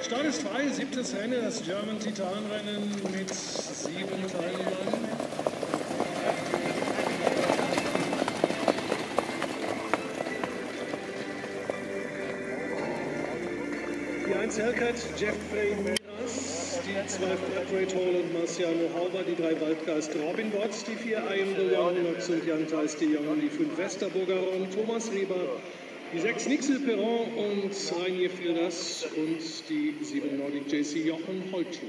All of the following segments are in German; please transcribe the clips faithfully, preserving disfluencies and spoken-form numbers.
Start ist frei, siebtes Rennen, das German Titanrennen mit sieben Teilnehmern. Die eins Hellcat, Jeffrey Miras, die zwei Flatrate Hall und Marciano Hauber, die drei Waldgeist Robin Watts, die vier I Am The One, Nox und Jan Theis de Jong, die fünf Westerburger Ron, Thomas Rieber, die sechs Nixel Perron und Rainier Filders und die sieben Nordic J C Jochen Holtschuh.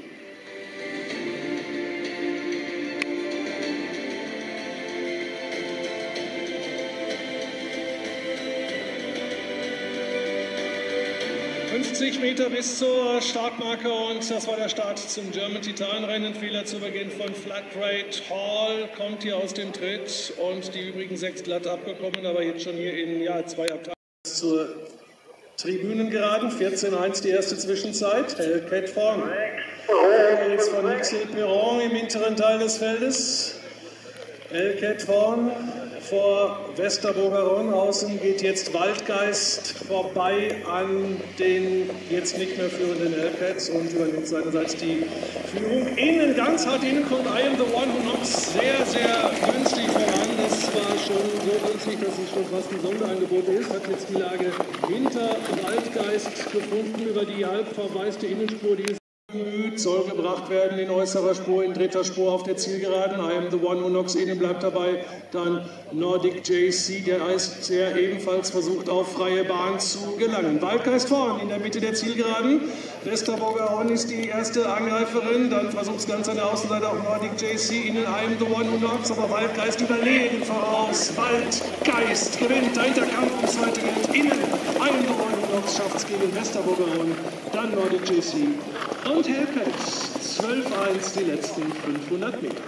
fünfzig Meter bis zur Startmarke und das war der Start zum German Titanrennen. Fehler zu Beginn von Flatrate Hall, kommt hier aus dem Tritt und die übrigen sechs glatt abgekommen, aber jetzt schon hier in ja, zwei Abteilungen zur Tribünengeraden. vierzehn eins die erste Zwischenzeit. Hellcat vorn. Jetzt von Nixel Perron im hinteren Teil des Feldes. Hellcat vorn. Vor Westerburger Ron außen geht jetzt Waldgeist vorbei an den jetzt nicht mehr führenden Hellcats und übernimmt seinerseits die Führung. Innen, ganz hart innen kommt I Am The One und noch sehr, sehr günstig voran. Das war schon so günstig, dass es schon fast ein Sonderangebot ist. Hat jetzt die Lage hinter Waldgeist gefunden über die halb verwaiste Innenspur, die ist soll gebracht werden in äußerer Spur, in dritter Spur auf der Zielgeraden. I Am The One und Nox Eden bleibt dabei. Dann Nordic J C, der, ist, der ebenfalls versucht, auf freie Bahn zu gelangen. Waldgeist vorn in der Mitte der Zielgeraden. Westerburger Ron ist die erste Angreiferin. Dann versucht es ganz an der Außenseite auch Nordic J C. Innen I Am The One und Nox, aber Waldgeist überlegen voraus. Waldgeist gewinnt. Dahinter Kampf ums zweite Geld. Innen I Am The One und Nox schafft es gegen Westerburger Ron. Dann Nordic J C. Und Hellcat, zwölf eins die letzten fünfhundert Meter.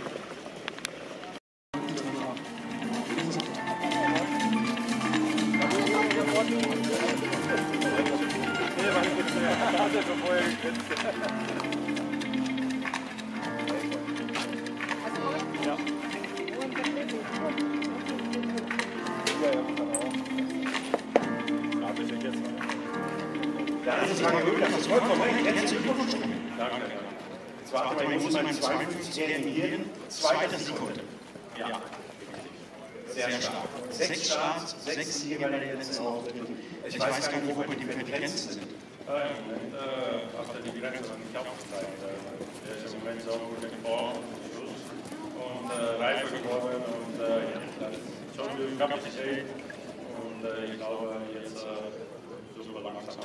Das ist lange Höhe, das ist vollkommen recht. Herzlichen Glückwunsch. Danke. Zwar aber muss man zweiundfünfzig reagieren, zweite Sekunde. Ja. Sehr stark. Sechs Starts, sechs Siege bei der letzten Auftritte. Ich weiß gar nicht, wo die Grenzen sind. Im Moment hast du die Grenze noch nicht aufgezeigt. Der ist im Moment so gut in Form und reifer geworden und jetzt schon viel Kapazität und ich glaube jetzt super langsam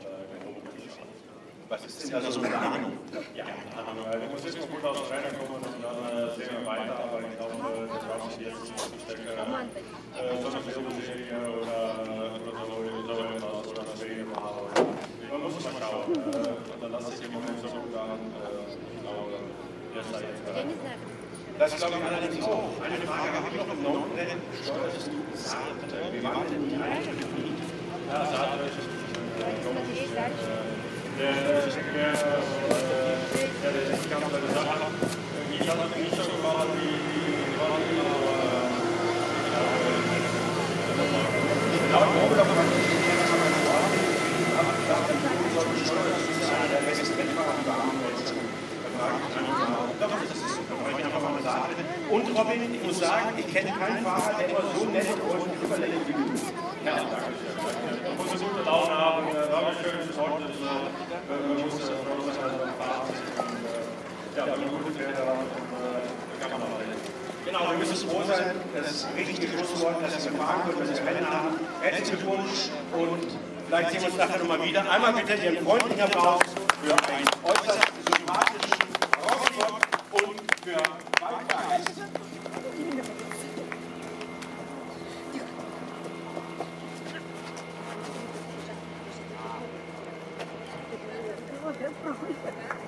Was ist denn da so eine Ahnung? Ja, wir müssen jetzt gut aus der Rennen kommen und dann sehen wir weiter, aber ich glaube, das war nicht jetzt zu stecken. So eine Serie oder so etwas oder eine Serie machen. Man muss mal schauen. Und dann lasse ich im Moment so gut an. Ich glaube, jetzt sei jetzt bereit. Das glaube ich allerdings auch. Eine Frage habe ich noch im Nordrennen. Steuerst du Saat? Wie war denn die eigentlich? Ja, Saat ist der ist mehr, ja, der ist ganz bei der Sache. Ich habe nicht so gefallen wie die Rollen, aber ich glaube, dass man der beste Wettfahrer die Bahn und Robin, ich muss sagen, ich kenne keinen Fahrer, der immer so nett und überlegt wie du. Ja, danke schön. Man muss eine gute Laune haben, war ein schönes Wort, man muss das froh sein beim Fahren. Ja, wenn man gute Pferde hat, dann kann man auch reden. Genau, wir müssen froh sein, das ist ein richtiges Schlusswort, dass wir fahren können, dass wir das Rennen haben. Herzlichen Glückwunsch und vielleicht sehen wir uns nachher nochmal wieder. Einmal bitte Ihren freundlichen Applaus für einen äußerst sympathischen Rostock und für Waldgeist. Das brauche ich.